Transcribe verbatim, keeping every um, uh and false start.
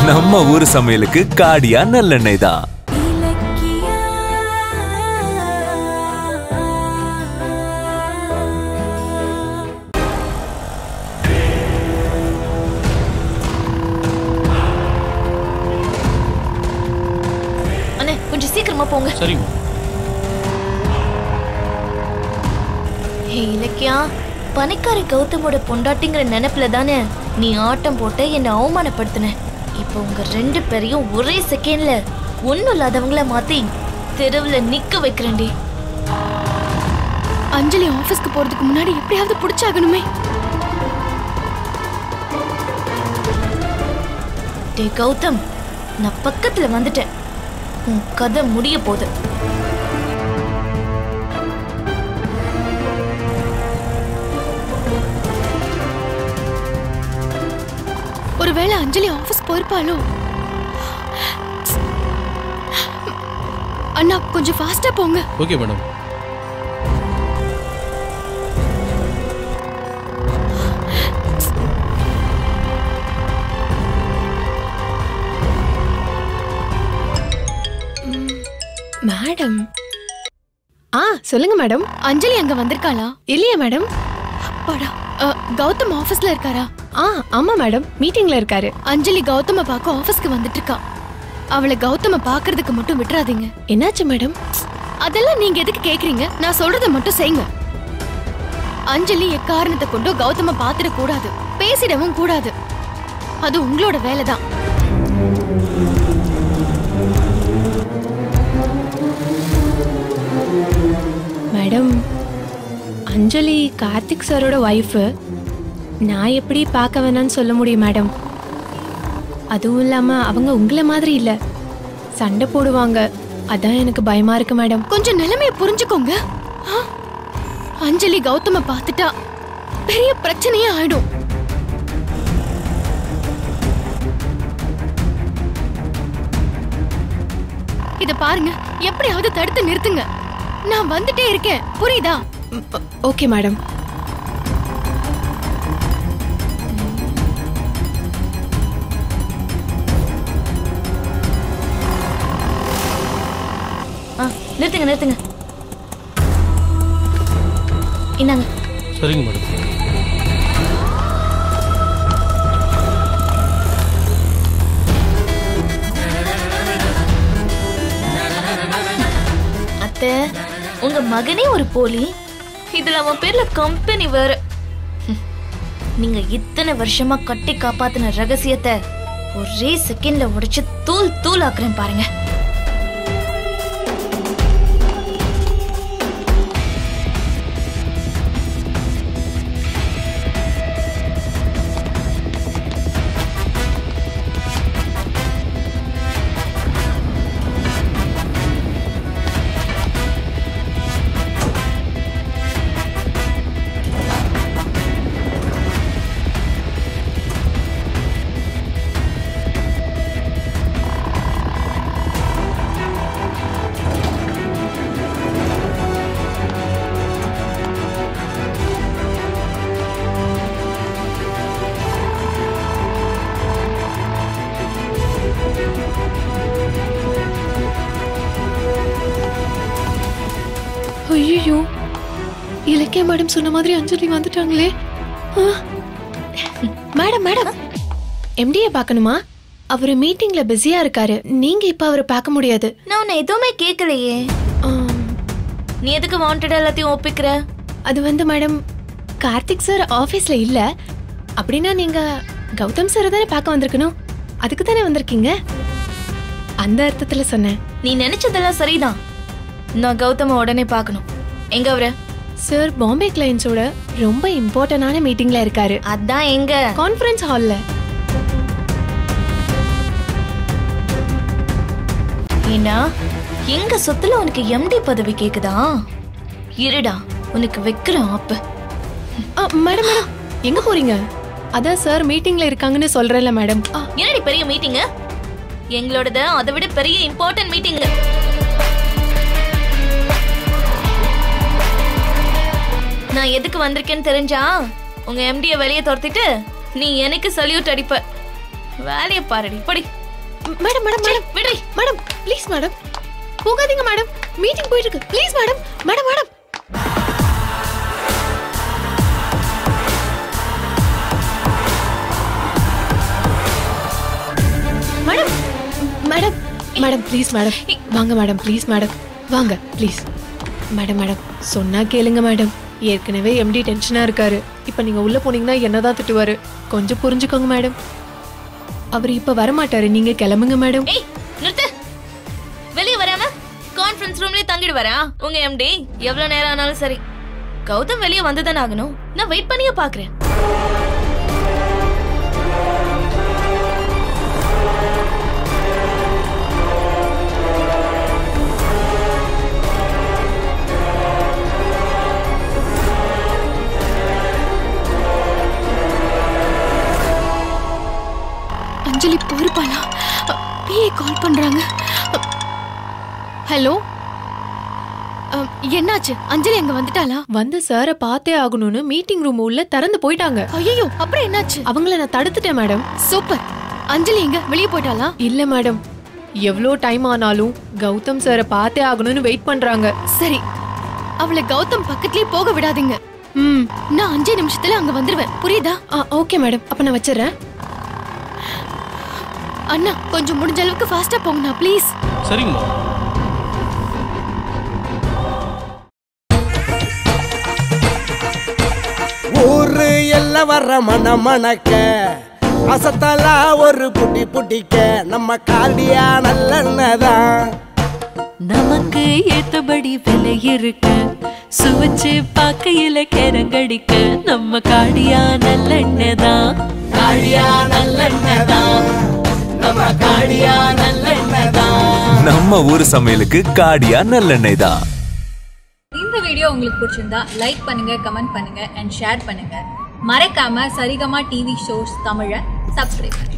நம்ம ஊர் சமையலுக்கு காடியா நல்லெண்ணெய் தான். அண்ணே கொஞ்சம் சீக்கிரமா போங்க. சரிங்க. ஹே இலக்கியா, பனிக்காரி கௌதமோட பொண்டாட்டிங்கிற நினைப்புல தானே நீ ஆட்டம் போட்டு என்னை அவமானப்படுத்தின. இப்போ உங்க ரெண்டு பேரையும் ஒரே செகண்ட்ல ஒன்னும் இல்லாதவங்கள மாத்தி தெருவுல நிக்க வைக்கிறேன்டி. அஞ்சலி ஆபீஸ்க்கு போறதுக்கு முன்னாடி எப்படியாவது புடிச்சாகணுமே. டே கௌதம், நான் பக்கத்துல வந்துட்டேன். உன் கதை முடிய போகுது. ஒருவேளை அஞ்சலி ஆபீஸ் போயிருப்பாளோ? அண்ணா கொஞ்சம் ஃபாஸ்டா போங்க. Okay madam. மேடம். ஆ சொல்லுங்க மேடம். அஞ்சலி அங்க வந்திருக்காளா? இல்லையா மேடம். அப்பாடா. கௌதம் ஆபீஸ்ல இருக்காரா? ஆ ஆமா மேடம், மீட்டிங்ல இருக்காரு. அஞ்சலி கௌதம பார்க்க ஆபீஸ்க்கு வந்துட்டு இருக்கா. அவளை கௌதம பாக்குறதுக்கு மட்டும் விட்டுறாதீங்க. என்னாச்சு மேடம்? அதெல்லாம் நீங்க எதுக்கு கேக்குறீங்க? நான் சொல்றத மட்டும் செய்யுங்க. அஞ்சலி எக்காரணத்தை கொண்டு கௌதம பாத்துட கூடாது, பேசிடவும் கூடாது. அது உங்களோட வேலைதான். மேடம், அஞ்சலி கார்த்திக் சாரோட வைஃப். நான் எப்படி பார்க்க வேணான்னு சொல்ல முடியும் மேடம்? அதுவும் இல்லாம அவங்க உங்களை மாதிரி இல்ல, சண்டை போடுவாங்க. அதான் எனக்கு பயமா இருக்கு மேடம். கொஞ்சம் நிலைமைய புரிஞ்சுக்கோங்க. அஞ்சலி கௌதம பார்த்துட்டா பெரிய பிரச்சனையே ஆயிடும். இத பாருங்க, எப்படியாவது தடுத்து நிறுத்துங்க. நான் வந்துட்டே இருக்கேன், புரியுதா? Okay madam. நிறுத்துங்க நிறுத்துங்க. இந்தாங்க. சரிங்க மேடம். அத்தை, உங்க மகனே ஒரு போலி, இதுல அவன் பேர்ல கம்பெனி வேற. நீங்க இத்தனை வருஷமா கட்டி காப்பாத்தின ரகசியத்தை ஒரே செகண்ட்ல உடைச்சு தூள் தூள் ஆக்குறேன் பாருங்க. ஐயோ, இலக்கியா மேடம் சொன்ன மாதிரி அஞ்சலி வந்துட்டாங்களே. மேடம் மேடம், எம்டிஏ பார்க்கணுமா? அவரு மீட்டிங்ல பிஸியா இருக்காரு. நீங்க இப்ப அவரை பார்க்க முடியாது. நான் எதுவுமே கேட்கலையே. நீ எதுக்கு வாண்டட் எல்லாத்தையும் ஒப்பிக்கிற? அது வந்து மேடம், கார்த்திக் சார் ஆபீஸ்ல இல்ல. அப்படின்னா நீங்க கௌதம் சார் தானே பார்க்க வந்திருக்கணும். அதுக்கு தானே வந்திருக்கீங்க. அந்த அர்த்தத்துல சொன்னேன். நீ நினைச்சதெல்லாம் சரிதான். நான் கௌதம உடனே பார்க்கணும். எங்க அவரு? சார் பாம்பே கிளையன்ஸோட ரொம்ப இம்பார்ட்டன்டான மீட்டிங்ல இருக்காரு. அதான் எங்க? கான்ஃபரன்ஸ் ஹால்ல. ஏண்டா, எங்க சொத்துல உனக்கு எம்டி பதவி கேக்குதா? இருடா, உனக்கு வைக்கிற ஆப்பு. மேடம் மேடம், எங்க போறீங்க? அதான் சார் மீட்டிங்ல இருக்காங்கன்னு சொல்றேன்ல மேடம். என்னடி பெரிய மீட்டிங்? எங்களோடத அதை விட பெரிய இம்பார்ட்டன்ட் மீட்டிங். நான் எதுக்கு வந்திருக்கேன்னு தெரிஞ்சா உங்க எம்டியை வெளியே துரத்திட்டு நீ எனக்கு சல்யூட் அடிப்ப. வேலைய பாருடி படி. மேடம் மேடம் மேடம் விடுடி. மேடம் ப்ளீஸ் மேடம் போகாதீங்க மேடம், மீட்டிங் போயிட்டு இருக்கு. Please madam madam madam madam madam madam please madam வாங்க மேடம், ப்ளீஸ் மேடம் வாங்க ப்ளீஸ். மேடம் மேடம் சொன்னா கேளுங்க மேடம், ஏற்கனவே எம்டி டென்ஷனா இருக்காரு. இப்ப நீங்க உள்ள போனீங்கன்னா என்னதான் திட்டுவாரு, கொஞ்சம் புரிஞ்சுக்கோங்க மேடம். அவர் இப்ப வரமாட்டாரு, நீங்க கிளம்புங்க மேடம். ஏய் நிறுத்து. வெளிய வராம கான்ஃபரன்ஸ் ரூம்லயே தங்கிடு வரா உங்க எம்டி. எவ்வளவு நேரம் ஆனாலும் சரி, கௌதம் வெளிய வந்துதானே ஆகணும். நான் வெயிட் பண்ணியே பாக்குறேன். அஞ்சலி போயிருப்பாளா? பிஏ கால் பண்றாங்க. ஹலோ, என்னாச்சு? அஞ்சலி அங்க வந்துட்டாளா? வந்து சாரை பார்த்தே ஆகணும்னு மீட்டிங் ரூம் உள்ள திறந்து போயிட்டாங்க. ஐயோ, அப்புறம் என்னாச்சு? அவங்கள நான் தடுத்துட்டேன் மேடம். சூப்பர். அஞ்சலி எங்க வெளியே போயிட்டாளா? இல்ல மேடம், எவ்வளோ டைம் ஆனாலும் கௌதம் சாரை பார்த்தே ஆகணும்னு வெயிட் பண்றாங்க. சரி, அவளை கௌதம் பக்கத்துலயே போக விடாதீங்க. ம், நான் அஞ்சு நிமிஷத்துல அங்க வந்துருவேன், புரியுதா? ஓகே மேடம், அப்ப நான் வச்சிடறேன். அண்ணா கொஞ்சம் முடிஞ்ச அளவுக்கு ஃபாஸ்டா போங்கண்ணா ப்ளீஸ். சரிங்க. ஊரு எல்லாம் வர மன மணக்க அசத்தலா ஒரு புட்டி புட்டிக்க நம்ம காடியா நல்லதான். நமக்கு ஏத்தபடி விலை இருக்கு, சுவச்சு பாக்கையில கேரங்கடிக்க நம்ம காடியா நல்லெண்ணதான். காடியா நல்லெண்ணதான், நம்ம காடியா நல்லெண்ணதான். நம்ம ஊர் சமையலுக்கு காடியா நல்லெண்ணெய் தான். இந்த வீடியோ உங்களுக்கு பிடிச்சிருந்தா லைக் பண்ணுங்க, கமெண்ட் பண்ணுங்க அண்ட் ஷேர் பண்ணுங்க. மறக்காம சரிகமா டிவி ஷோஸ் தமிழை சப்ஸ்கிரைப் பண்ணுங்க.